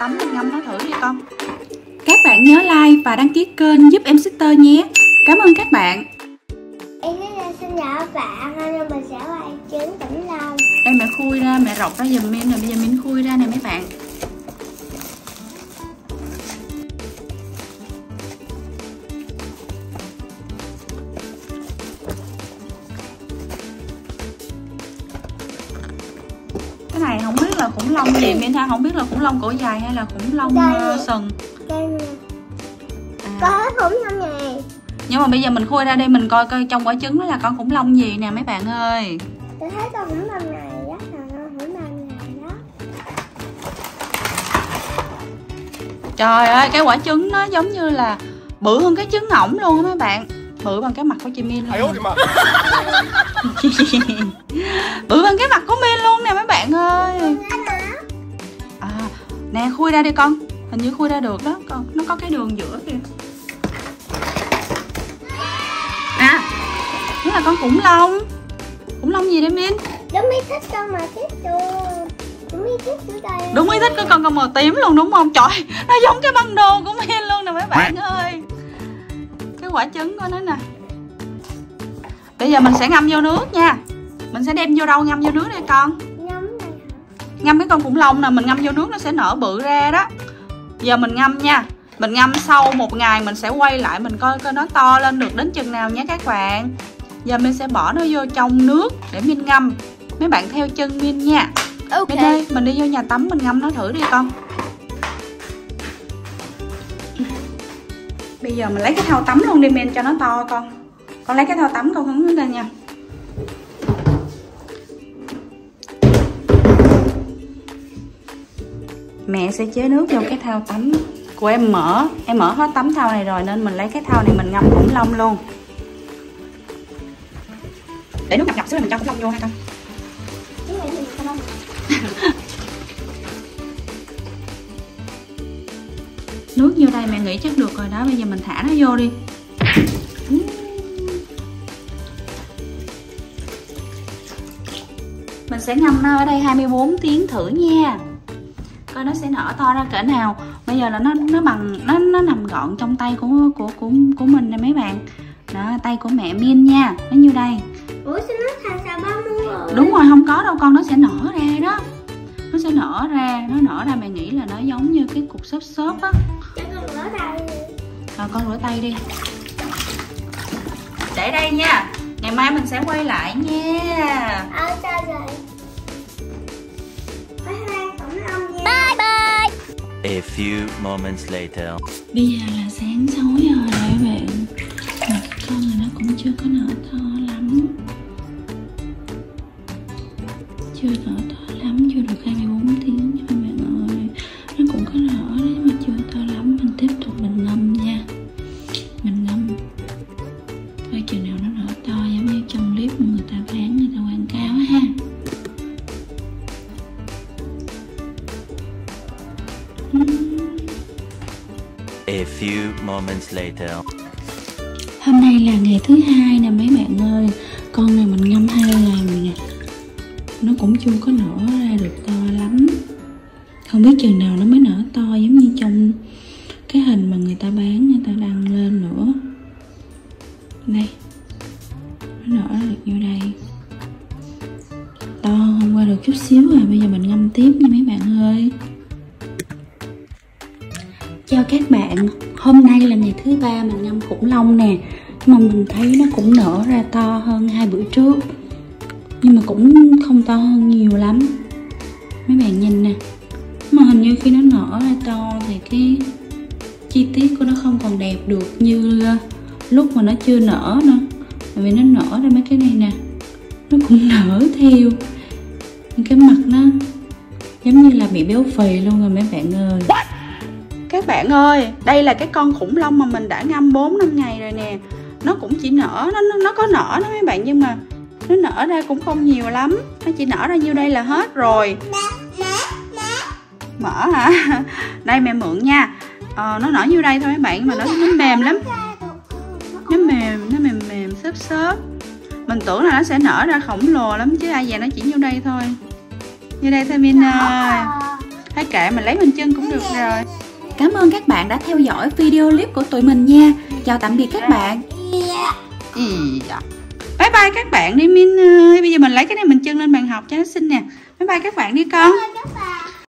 tắm mình ngâm nó thử đi con. Các bạn nhớ like và đăng ký kênh giúp em Sister nhé. Cảm ơn các bạn. Em xin chào các bạn, hôm nay mình sẽ quay trứng khủng long. Đây mẹ khui ra, mẹ rọc ra giùm Min nè, bây giờ Min khui ra nè mấy bạn. Cái này không biết là khủng long gì Min ha, không biết là khủng long cổ dài hay là khủng long sừng. Đây nè. Có khủng long này. Nhưng mà bây giờ mình khui ra đây mình coi coi trong quả trứng đó là con khủng long gì nè mấy bạn ơi. Tôi thấy con khủng long này rất là khủng long này đó. Trời ơi, cái quả trứng nó giống như là bự hơn cái trứng ngỗng luôn á mấy bạn. Bự bằng cái mặt của chị Min luôn. Bự bằng cái mặt của Min luôn nè mấy bạn ơi. Nè khui ra đi con. Hình như khui ra được đó con. Nó có cái đường giữa kìa. Đó là con khủng long. Khủng long gì đấy Min? Đúng ý thích con mà thích luôn. Đúng ý thích của đây. Đúng ý thích của con màu tím luôn đúng không? Trời, nó giống cái băng đồ của Min luôn nè mấy bạn ơi. Cái quả trứng của nó nè. Bây giờ mình sẽ ngâm vô nước nha. Mình sẽ đem vô đâu ngâm vô nước đây con? Ngâm cái con khủng long nè, mình ngâm vô nước nó sẽ nở bự ra đó. Giờ mình ngâm nha. Mình ngâm sau 1 ngày mình sẽ quay lại mình coi nó to lên được đến chừng nào nhé các bạn. Giờ mình sẽ bỏ nó vô trong nước để Min ngâm. Mấy bạn theo chân Min nha. Ok. Min ơi, mình đi vô nhà tắm mình ngâm nó thử đi con. Bây giờ mình lấy cái thau tắm luôn đi Min cho nó to con. Con lấy cái thau tắm con hứng nó lên nha. Mẹ sẽ chế nước vô cái thau tắm của em mở. Em mở hết tấm thau này rồi nên mình lấy cái thau này mình ngâm khủng long luôn. Để nước ngập xíu là mình cho khủng long vô ha con. Nước vô đây mẹ nghĩ chắc được rồi đó. Bây giờ mình thả nó vô đi. Mình sẽ ngâm nó ở đây 24 tiếng thử nha. Coi nó sẽ nở to ra cỡ nào. Bây giờ là nó bằng nó nằm gọn trong tay của mình nè mấy bạn. Đó, tay của mẹ Min nha. Nó như đây. Ủa sao nó thành xà bông luôn rồi? Đúng rồi, không có đâu con, nó sẽ nở ra đó. Nó sẽ nở ra, mẹ nghĩ là nó giống như cái cục xốp xốp á. Cho con rửa tay. Rồi con rửa tay đi. Để đây nha. Ngày mai mình sẽ quay lại nha. Sao rồi? Bye bye. A few moments later. Bây giờ là sáng 6 giờ rồi các bạn. Mà con này nó cũng chưa có nở to lắm. Chưa nở to lắm, chưa được 24 tiếng nha các bạn ơi. Nó cũng có nở đấy mà chưa to lắm. Mình tiếp tục mình ngâm nha. Mình ngâm coi chừng nào nó nở to giống như trong clip mà người ta bán, người ta quảng cáo ha. A few moments later. Hôm nay là ngày thứ 2 nè mấy bạn ơi. Con này mình ngâm 2 ngày rồi nè. Nó cũng chưa có nở ra được to lắm. Không biết chừng nào nó mới nở to giống như trong cái hình mà người ta bán, người ta đăng lên nữa. Đây. Nó nở ra được như đây. To hôm qua được chút xíu rồi. Bây giờ mình ngâm tiếp nha mấy bạn ơi. Chào các bạn, hôm nay là ngày thứ 3 mình ngâm khủng long nè. Nhưng mà mình thấy nó cũng nở ra to hơn 2 bữa trước. Nhưng mà cũng không to hơn nhiều lắm. Mấy bạn nhìn nè. Mà hình như khi nó nở ra to thì cái chi tiết của nó không còn đẹp được như lúc mà nó chưa nở nữa. Tại vì nó nở ra mấy cái này nè, nó cũng nở theo. Cái mặt nó giống như là bị béo phì luôn rồi mấy bạn ơi. Các bạn ơi, đây là cái con khủng long mà mình đã ngâm 4-5 ngày rồi nè. Nó cũng chỉ nở, nó có nở đó mấy bạn. Nhưng mà nó nở ra cũng không nhiều lắm. Nó chỉ nở ra nhiêu đây là hết rồi. Mở hả? Đây mẹ mượn nha. Nó nở nhiêu đây thôi mấy bạn. Nhưng mà nó mềm lắm. Nó mềm xốp. Mình tưởng là nó sẽ nở ra khổng lồ lắm chứ ai về nó chỉ nhiêu đây thôi. Như đây thôi Min ơi. Thôi kệ, mình lấy mình chân cũng được rồi. Cảm ơn các bạn đã theo dõi video clip của tụi mình nha. Chào tạm biệt các bạn. Bye bye các bạn đi Min ơi. Bây giờ mình lấy cái này mình chân lên bàn học cho nó xinh nè. Bye bye các bạn đi con.